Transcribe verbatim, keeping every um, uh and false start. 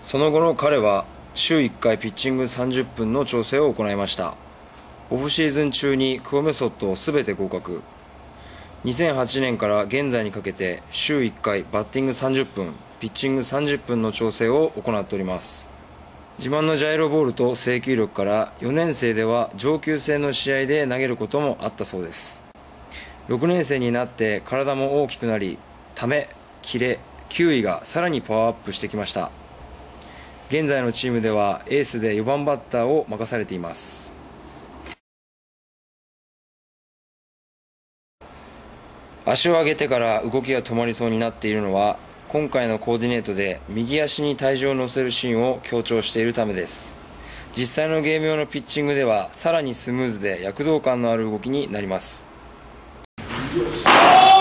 その後の彼は週いっかいピッチングさんじゅっぷんの調整を行いました。オフシーズン中にクオメソッドを全て合格。にせんはちねんから現在にかけて週いっかいバッティングさんじゅっぷん、ピッチングさんじゅっぷんの調整を行っております。自慢のジャイロボールと制球力からよねん生では上級生の試合で投げることもあったそうです。ろくねん生になって体も大きくなり、ため、キレ、球威がさらにパワーアップしてきました。現在のチームではエースでよばんバッターを任されています。足を上げてから動きが止まりそうになっているのは、今回のコーディネートで右足に体重を乗せるシーンを強調しているためです。実際のゲーム用のピッチングではさらにスムーズで躍動感のある動きになります。